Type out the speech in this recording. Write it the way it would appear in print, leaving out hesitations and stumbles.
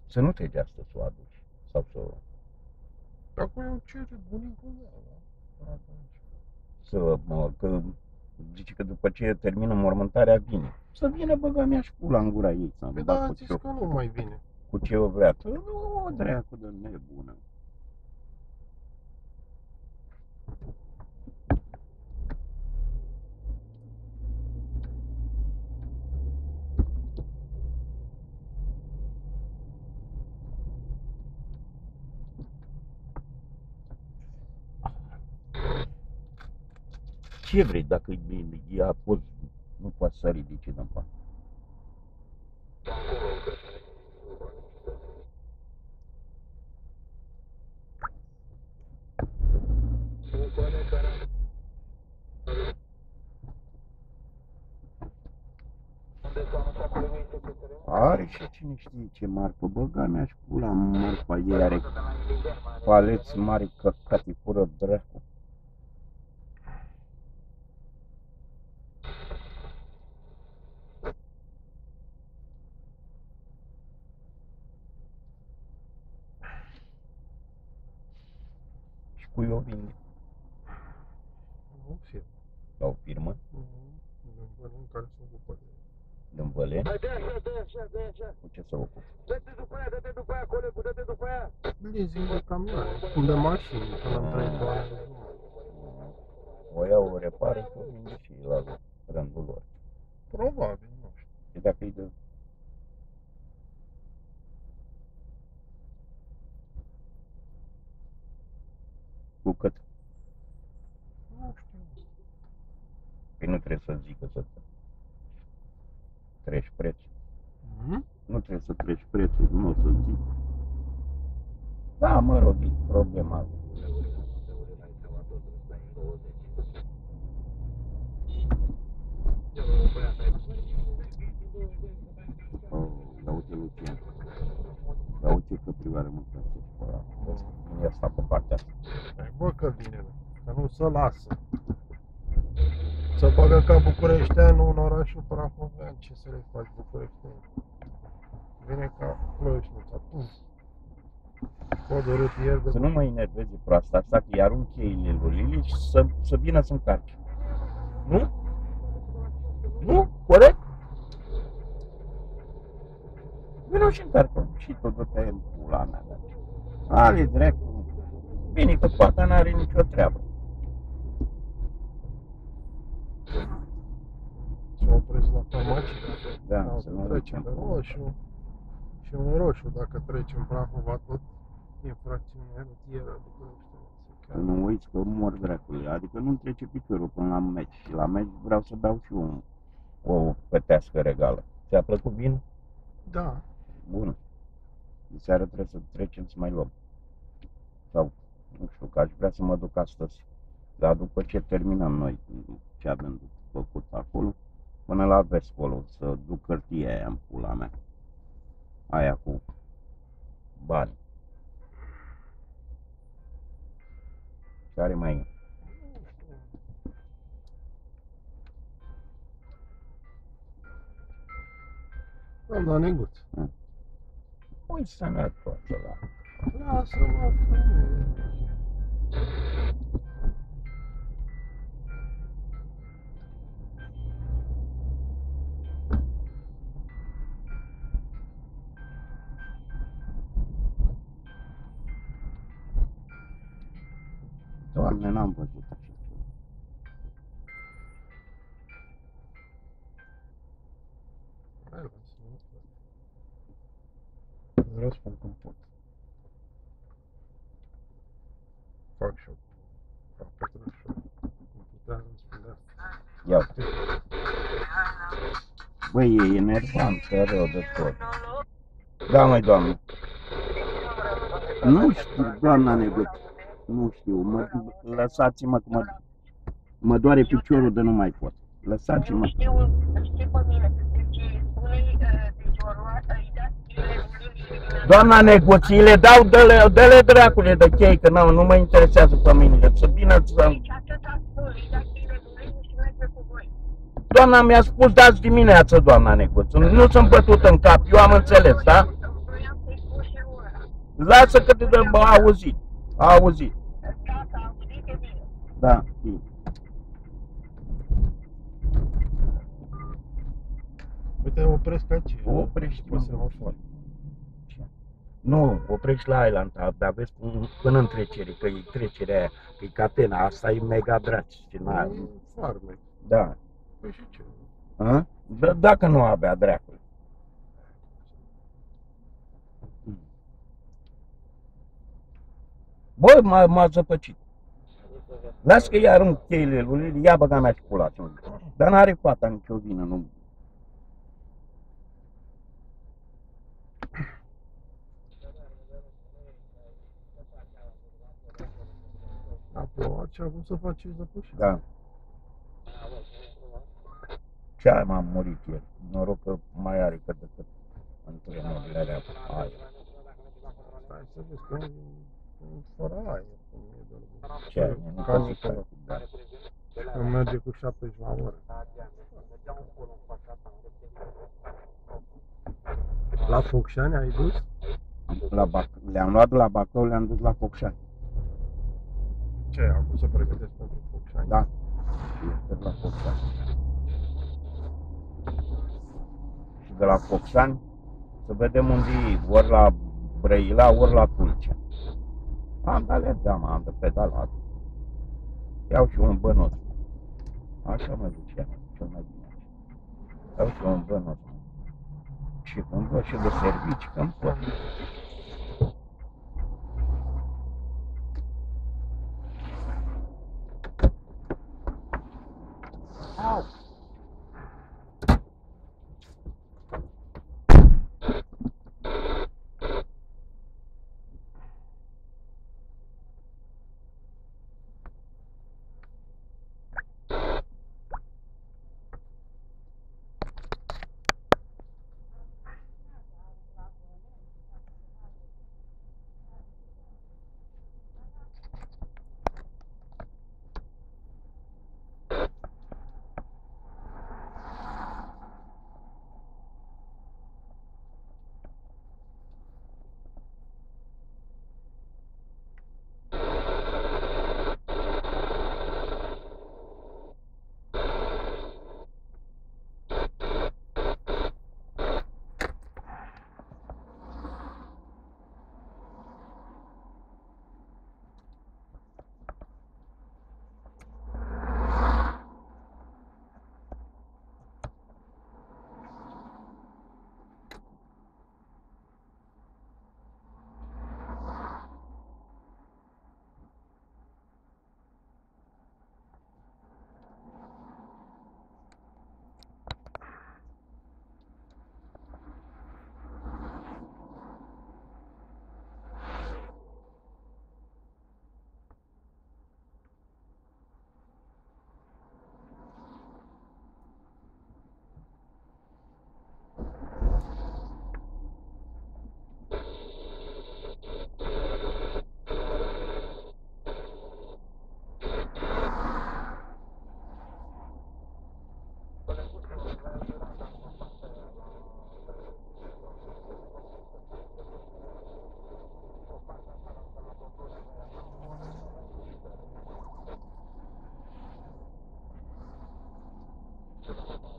Să nu te geastă să o aduci. Sau să... Acum eu cere bunicul meu, da? Că zice că după ce termină mormântarea vine. Să vină, băga mea și pula în gura ei. Păi da, a zis că nu mai vine. Cu ce o vrea. Nu, o dreacu de nebună. Ce vrei dacă ea poți, nu poate să ridice din pat? Are și cine știe ce marfă, băga mea și pula marfa ei are paleți mari căcate fură dracu. Și cui o vinde? Nu firmă. La o firmă? În care se ocupă de... Din Văleni? Hai, dă-i așa. Cu ce se ocupă? Dă-te după aia, colegul, dă-te după aia. Leasing de camioane, cum de mașini, până în 3 ani. O iau, o repară și o vinde și la rândul lor. Probabil, nu știu. Și dacă îi dă... Cu cât? Nu știu. Păi nu trebuie să zică să treci prețul. Nu trebuie să treci prețul, nu o să zic. Da, mă rog, e problema. Da, uite, Lucian. Da, uite că privare mult place. Vine asta pe partea asta. Bă, că vine, că nu se lasă. Să bagă ca bucureșteanul în orașul prahovean, ce să le faci bucureșteanul? Vine ca plășnița, Codorât ieri de... Să nu mă enerveze proasta asta, că îi arunc cheile lui Lili și să vină să încarce. Nu? Nu? Corect? Vină și încarcă. Și tot du-te în pula mea. Ale dracu. Bine că poate n-are nicio treabă. S-o opresc la farmacie. Da, să nu trece pe roșu. Și un roșu, dacă treci în Prahova, tot infracțiune rutieră București. Nu uiți că mor dracului, adică nu-mi trece piciorul până la meci. Și la meci vreau să beau și o pătească regală. Ți-a plăcut bine? Da. Bun. De seară trebuie să trecem să mai luăm. Sau, nu știu, că aș vrea să mă duc astăzi. Dar după ce terminăm noi ce avem făcut acolo, până la Vespolo, să duc hârtia aia în pula mea. Aia cu bani. Care mai e? Doamna Neguț. Păi sănătos ăla. Lasă-mă, femeie. Doamne, n-am văzut așa ceva. Hai, lasă-mă. Răspund cum pot. Fac și-o. Fac Petrușu. Cum putea răspunde asta. Ia uite. Băi, e enervant, rău de tot. Da, măi, doamne. Nu știu, doamna Neguț. Nu știu, lăsați-mă că mă doare piciorul de nu mai pot. Lăsați-mă. Știi pe mine, deci spune-i piciorul ăsta, îi dați cheiile. Doamna Neguț, îi le dau, dă-le dracule de chei, că nu mă interesează pe mine. Să vină să... Deci atâta spune, îi dați cheiile și merge cu voi. Doamna mi-a spus de azi dimineață, doamna Neguț. Nu sunt bătut în cap, eu am înțeles, da? Vreau să-i spun Lasă că te dă, bă, auzit. A auzit. Da, s-a auzit, e bine. Da, bine. Uite, opresc aici. Oprești, Poți să mă, mă ușor. Nu, oprești la Island, dar vezi până în trecere, că e trecerea aia, că e catena, asta e mega dragi. Și E farmec. da. Păi și ce? A? Dacă nu avea dracul. Bă, m-a zăpăcit. Las că i arunc cheile lui, ia băga mea și pula. Dar n-are fata nicio vină, nu. A plouat și acum să faci zăpușit. Da. Ce m-am murit ieri. Noroc că mai are cât de cât antrenurile alea. Aia. Stai să vezi că e fără aer. Cum e de Ce ai? Nu ca poți să Nicola. faci. Da. Când merge cu 70 la oră. La Focșani ai dus? Le-am luat de la Bacău, le-am dus la Focșani. Ce, acum să pregătesc pentru Focșani? Da. Este la Focșani. Și de la Focșani să vedem unde e, ori la Brăila, ori la Tulcea. Am de am de pedalat. Iau și un bănuț. Așa mă ducea, cel mai bine. Iau și un bănuț. Și îmi văd și de servici, că-mi pot. Au! Thank you.